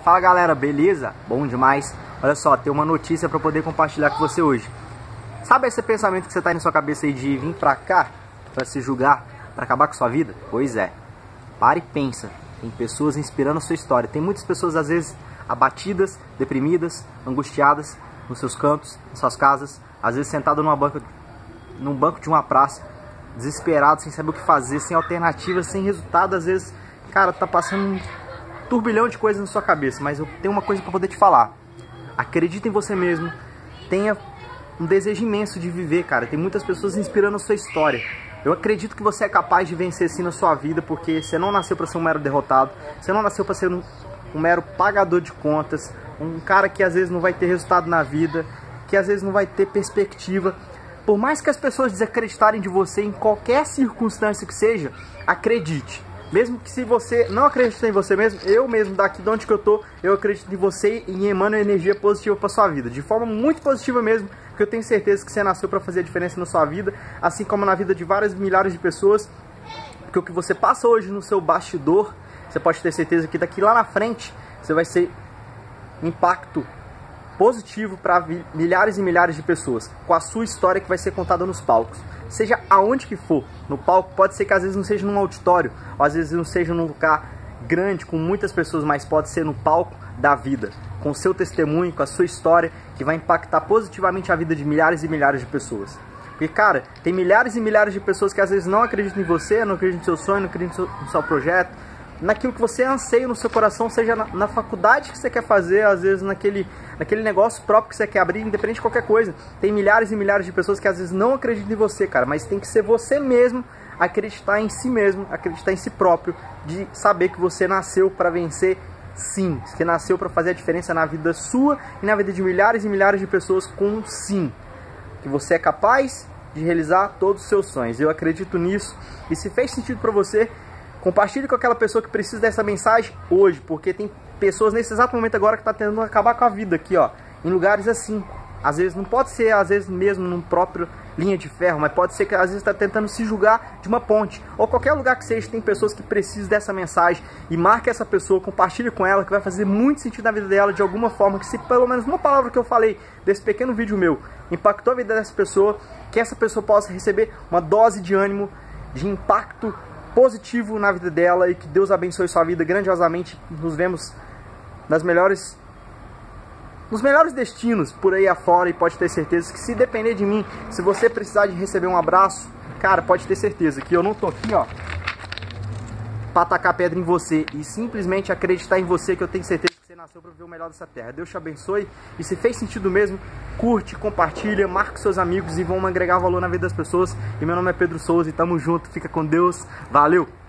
Fala galera, beleza? Bom demais. Olha só, tem uma notícia para poder compartilhar com você hoje. Sabe esse pensamento que você tá aí na sua cabeça aí de vir pra cá para se julgar, para acabar com sua vida? Pois é. Para e pensa. Tem pessoas inspirando a sua história. Tem muitas pessoas às vezes abatidas, deprimidas, angustiadas nos seus cantos, em suas casas, às vezes sentado num banco de uma praça, desesperado, sem saber o que fazer, sem alternativa, sem resultado. Às vezes, cara, tá passando um turbilhão de coisas na sua cabeça, mas eu tenho uma coisa para poder te falar. Acredita em você mesmo, tenha um desejo imenso de viver, cara. Tem muitas pessoas inspirando a sua história. Eu acredito que você é capaz de vencer sim na sua vida, porque você não nasceu para ser um mero derrotado, você não nasceu para ser um mero pagador de contas, um cara que às vezes não vai ter resultado na vida, que às vezes não vai ter perspectiva. Por mais que as pessoas desacreditarem de você em qualquer circunstância que seja, acredite. Mesmo que se você não acredita em você mesmo, eu mesmo daqui de onde que eu tô, eu acredito em você e emano energia positiva para sua vida, de forma muito positiva mesmo, porque eu tenho certeza que você nasceu para fazer a diferença na sua vida, assim como na vida de várias milhares de pessoas, porque o que você passa hoje no seu bastidor, você pode ter certeza que daqui lá na frente, você vai ser impacto positivo para milhares e milhares de pessoas, com a sua história que vai ser contada nos palcos. Seja aonde que for, no palco, pode ser que às vezes não seja num auditório, ou às vezes não seja num lugar grande, com muitas pessoas, mas pode ser no palco da vida, com o seu testemunho, com a sua história, que vai impactar positivamente a vida de milhares e milhares de pessoas. Porque, cara, tem milhares e milhares de pessoas que às vezes não acreditam em você, não acreditam no seu sonho, não acreditam no seu projeto, naquilo que você anseia no seu coração, seja na faculdade que você quer fazer, às vezes naquele negócio próprio que você quer abrir, independente de qualquer coisa. Tem milhares e milhares de pessoas que às vezes não acreditam em você, cara, mas tem que ser você mesmo, acreditar em si mesmo, acreditar em si próprio, de saber que você nasceu para vencer, sim, que nasceu para fazer a diferença na vida sua e na vida de milhares e milhares de pessoas com sim, que você é capaz de realizar todos os seus sonhos. Eu acredito nisso, e se fez sentido para você, compartilhe com aquela pessoa que precisa dessa mensagem hoje, porque tem pessoas nesse exato momento agora que tá tentando acabar com a vida aqui, ó, em lugares assim. Às vezes não pode ser, às vezes mesmo num próprio linha de ferro, mas pode ser que às vezes está tentando se julgar de uma ponte, ou qualquer lugar que seja. Tem pessoas que precisam dessa mensagem, e marque essa pessoa, compartilhe com ela, que vai fazer muito sentido na vida dela de alguma forma, que se pelo menos uma palavra que eu falei desse pequeno vídeo meu impactou a vida dessa pessoa, que essa pessoa possa receber uma dose de ânimo, de impacto positivo na vida dela, e que Deus abençoe sua vida grandiosamente. Nos vemos nos melhores destinos por aí afora, e pode ter certeza que se depender de mim, se você precisar de receber um abraço, cara, pode ter certeza que eu não tô aqui, ó, pra tacar pedra em você, e simplesmente acreditar em você, que eu tenho certeza que você nasceu para ver o melhor dessa terra. Deus te abençoe, e se fez sentido mesmo, curte, compartilha, marca seus amigos e vão agregar valor na vida das pessoas. E meu nome é Pedro Souza e tamo junto, fica com Deus, valeu!